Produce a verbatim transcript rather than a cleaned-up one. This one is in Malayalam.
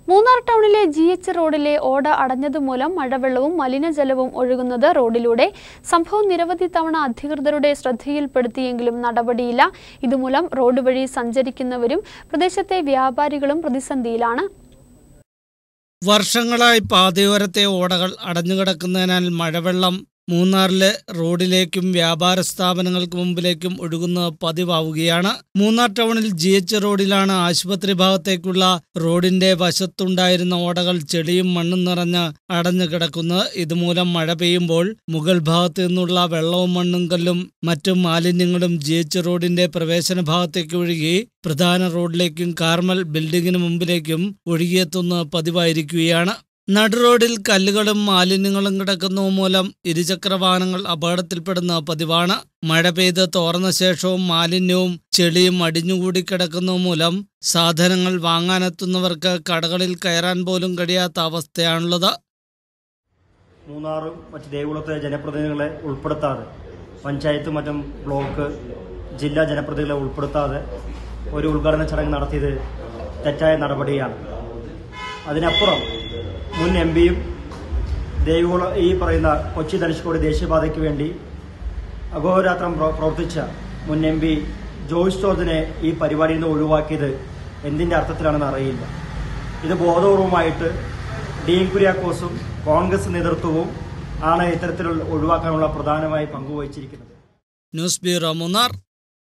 മൂന്നാർ ടൗണിലെ ജി എച്ച് റോഡിലെ ഓട അടഞ്ഞതുമൂലം മഴവെള്ളവും മലിനജലവും ഒഴുകുന്നത് റോഡിലൂടെ. സംഭവം നിരവധി തവണ അധികൃതരുടെ ശ്രദ്ധയിൽപ്പെടുത്തിയെങ്കിലും നടപടിയില്ല. ഇതുമൂലം റോഡ് വഴി സഞ്ചരിക്കുന്നവരും പ്രദേശത്തെ വ്യാപാരികളും പ്രതിസന്ധിയിലാണ്. വർഷങ്ങളായി പാതയോരത്തെ ഓടകൾ അടഞ്ഞുകിടക്കുന്നതിനാൽ മഴവെള്ളം മൂന്നാറിലെ റോഡിലേക്കും വ്യാപാര സ്ഥാപനങ്ങൾക്ക് മുമ്പിലേക്കും ഒഴുകുന്നത് പതിവാവുകയാണ്. മൂന്നാർ ടൗണിൽ ജി എച്ച് റോഡിലാണ് ആശുപത്രി ഭാഗത്തേക്കുള്ള റോഡിന്റെ വശത്തുണ്ടായിരുന്ന ഓടകൾ ചെളിയും മണ്ണും നിറഞ്ഞ് അടഞ്ഞു കിടക്കുന്നത്. ഇതുമൂലം മഴ പെയ്യുമ്പോൾ മുകൾ ഭാഗത്തു നിന്നുള്ള വെള്ളവും മണ്ണും കല്ലും മറ്റും മാലിന്യങ്ങളും ജി എച്ച് റോഡിന്റെ പ്രവേശന ഭാഗത്തേക്ക് ഒഴുകി പ്രധാന റോഡിലേക്കും കാർമൽ ബിൽഡിങ്ങിന് മുമ്പിലേക്കും ഒഴുകിയെത്തുന്നത് പതിവായിരിക്കുകയാണ്. നടുറോഡിൽ കല്ലുകളും മാലിന്യങ്ങളും കിടക്കുന്നത് മൂലം ഇരുചക്ര വാഹനങ്ങൾ അപകടത്തിൽപ്പെടുന്ന പതിവാണ്. മഴ പെയ്ത് തോർന്ന ശേഷവും മാലിന്യവും ചെളിയും അടിഞ്ഞുകൂടി കിടക്കുന്നത് മൂലം സാധനങ്ങൾ വാങ്ങാനെത്തുന്നവർക്ക് കടകളിൽ കയറാൻ പോലും കഴിയാത്ത അവസ്ഥയാണുള്ളത്. മൂന്നാറും മറ്റ് ദേവികുളത്തെ ജനപ്രതിനിധികളെ ഉൾപ്പെടുത്താതെ, പഞ്ചായത്ത് മറ്റും ബ്ലോക്ക് ജില്ലാ ജനപ്രതിനിധികളെ ഉൾപ്പെടുത്താതെ ഒരു ഉദ്ഘാടന ചടങ്ങ് നടത്തിയത് തെറ്റായ നടപടിയാണ്. അതിനപ്പുറം മുൻ എം പിയും ദേവികുളം ഈ പറയുന്ന കൊച്ചി ധനുഷ്കോടി ദേശീയപാതയ്ക്ക് വേണ്ടി അഹോരാത്രം പ്രവർത്തിച്ച മുൻ എം പി ജോയ്സ് ജോർജിനെ ഈ പരിപാടിയിൽ നിന്ന് ഒഴിവാക്കിയത് എന്തിൻ്റെ അർത്ഥത്തിലാണെന്ന് അറിയില്ല. ഇത് ബോധപൂർവമായിട്ട് ഡീൻ കുര്യാക്കോസും കോൺഗ്രസ് നേതൃത്വവും ആണ് ഇത്തരത്തിലുള്ള ഒഴിവാക്കാനുള്ള പ്രധാനമായി പങ്കുവഹിച്ചിരിക്കുന്നത്. News bureau Munnar.